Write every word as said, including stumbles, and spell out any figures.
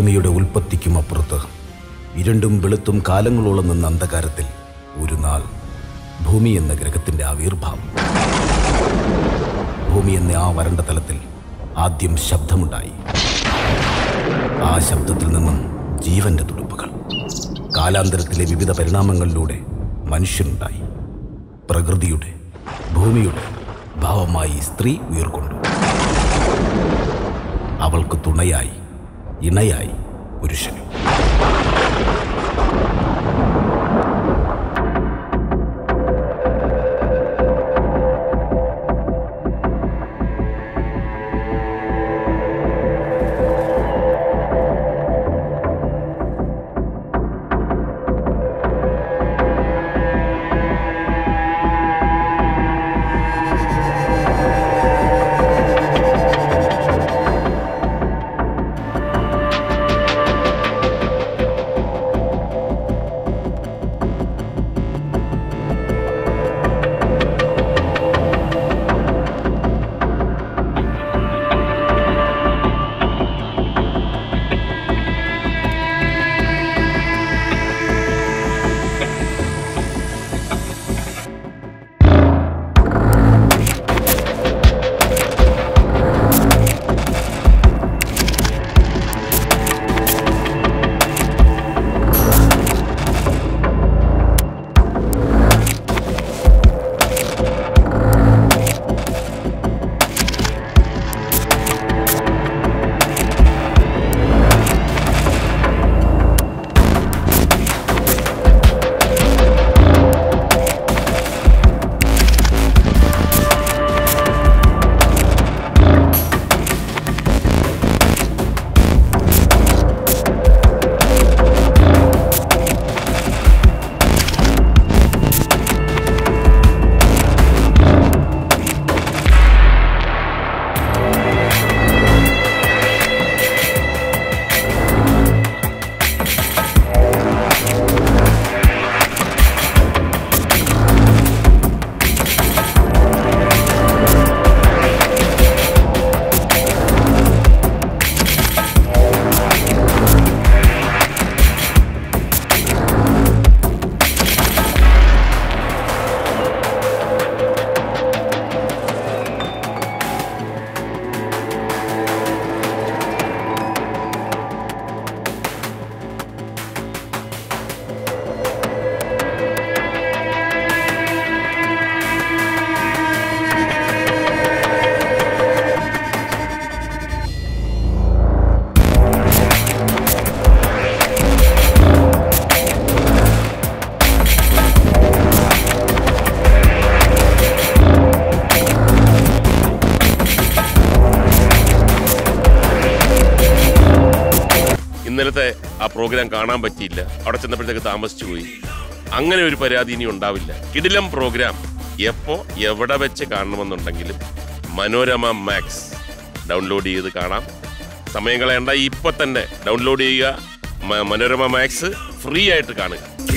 ഭൂമിയുടെ ഉൽപ്പത്തിക്കും അപ്പുറത്ത് ഇരുണ്ടും വെളുത്തും കാലങ്ങളോളം നിന്ന അന്ധകാരത്തിൽ ഒരു നാൾ ഭൂമി എന്ന ഗ്രഹത്തിന്റെ ആവിർഭാവം. ഭൂമി എന്ന ആ വരണ്ട തലത്തിൽ ആദ്യം ശബ്ദമുണ്ടായി. ആ ശബ്ദത്തിൽ നിന്നും ജീവന്റെ തുടുപ്പുകൾ. കാലാന്തരത്തിലെ വിവിധ പരിണാമങ്ങളിലൂടെ മനുഷ്യനുണ്ടായി. പ്രകൃതിയുടെ, ഭൂമിയുടെ ഭാവമായി സ്ത്രീ ഉയർക്കൊണ്ടു. അവൾക്ക് തുണയായി, ഇണയായി പുരുഷനും. ഇന്നലത്തെ ആ പ്രോഗ്രാം കാണാൻ പറ്റിയില്ല, അവിടെ ചെന്നപ്പോഴത്തേക്ക് താമസിച്ചു പോയി. അങ്ങനെ ഒരു പരാതി ഇനി ഉണ്ടാവില്ല. കിടിലം പ്രോഗ്രാം എപ്പോ എവിടെ വെച്ച് കാണണമെന്നുണ്ടെങ്കിലും മനോരമ മാക്സ് ഡൗൺലോഡ് ചെയ്ത് കാണാം. സമയം കളയണ്ട, ഇപ്പൊ തന്നെ ഡൗൺലോഡ് ചെയ്യുക. മനോരമ മാക്സ് ഫ്രീ ആയിട്ട് കാണുക.